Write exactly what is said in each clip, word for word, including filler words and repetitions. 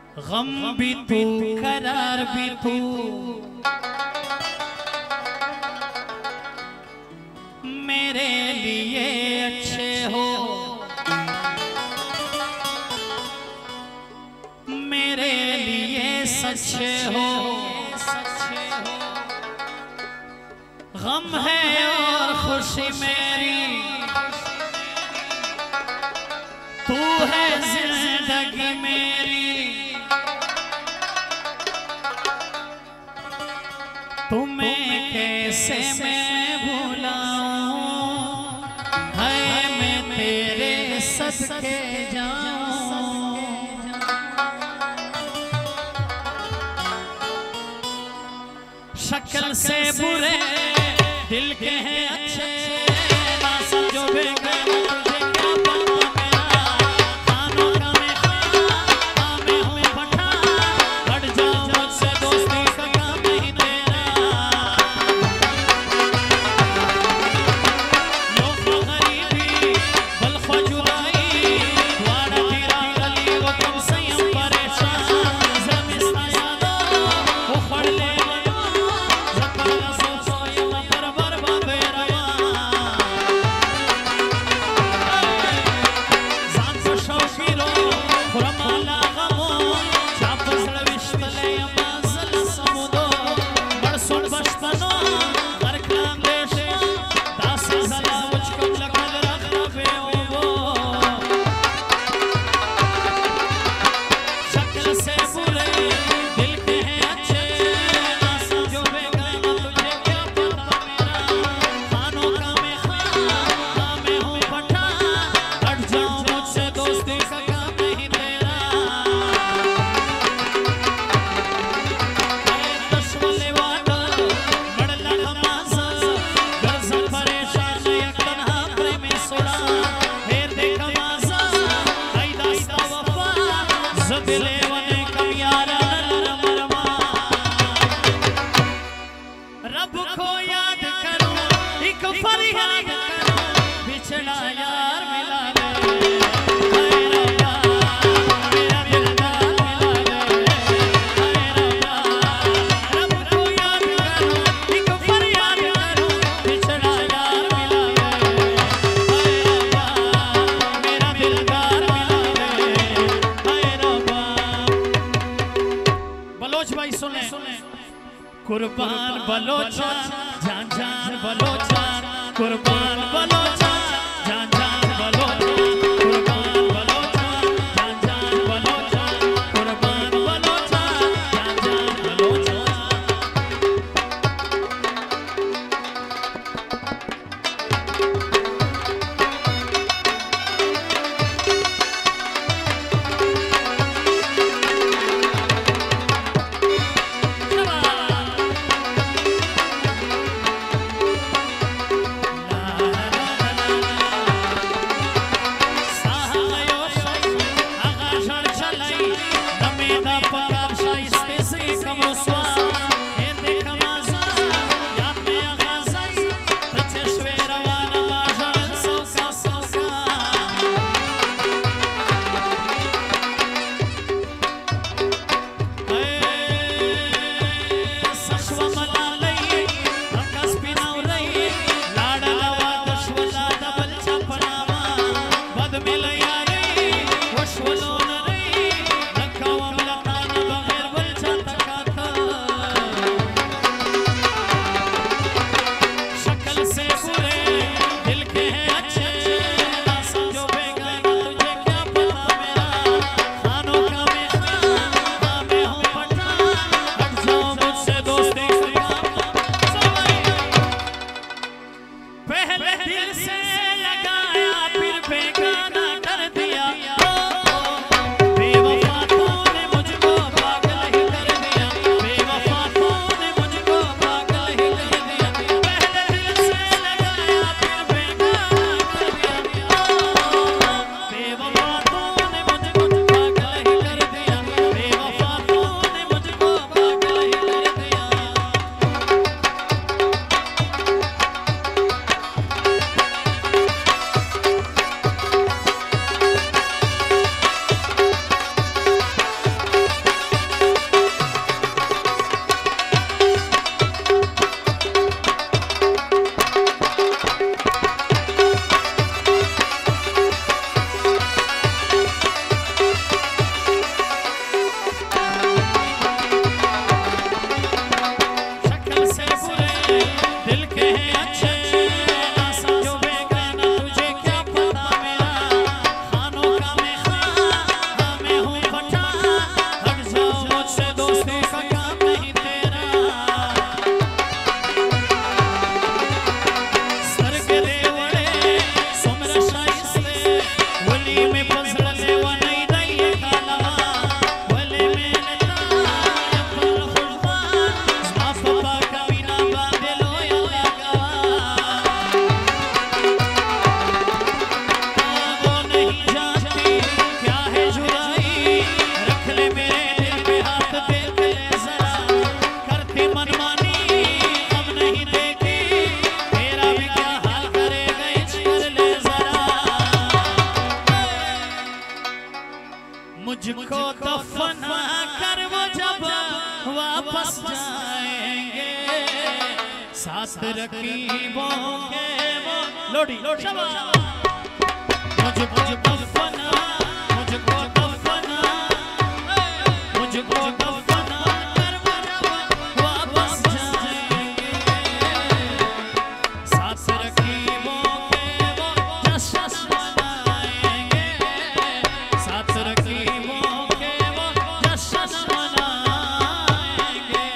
गम भी तू करार भी तू, मेरे लिए अच्छे हो, मेरे लिए सच्चे हो। गम है और खुशी मेरी, तू है जिंदगी मेरी। तुम्हें कैसे मैं भुलाऊं, है मैं तेरे सदके जाऊं। शक्ल से बुरे दिल के हैं अच्छे, ना समझो बेगम तुझे क्या पता मेरा। खानों का मैं खां मैं हूँ पठा, हट जाओ मुझसे दोस्ती का काम नहीं तेरा। लोग गरीबी बल्ख जुदाई, वाड़ा तेरा गली वो तुम संयम परेशान। जमिस्ता यादो वो खड़ ले रब को याद करूं, एक फरियाद करूं, बिछड़ा यार मिला दे। हाय रब्बा मेरा दिलदार मिला दे। हाय रब्बा रब को याद करूं, एक फरियाद करूं, बिछड़ा यार मिला दे। हाय रब्बा मेरा दिलदार मिला दे। हाय रब्बा। बलोच भाई सुने, कुर्बान बलोचान जान जान बलोचान, कुर्बान बलोचान जान जान बलोचान, कुर्बान बलोचान जान जान बलोचान, कुर्बान बलोचान जान जान बलोचान। दिल से लगाया फिर बेगाना कर दिया। मुझको दफना कर वो जब वापस जाएंगे, साथ रकीबों के वो लोडी लोडी मुझको दफना मुझको दफना मुझको दफना कर वो जब वापस जाएंगे, साथ रकीबों के वो जश्न मनाएंगे, साथ रकीबों के वो जश्न मनाएंगे।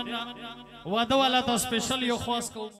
वादा वाला तो स्पेशल यो खास को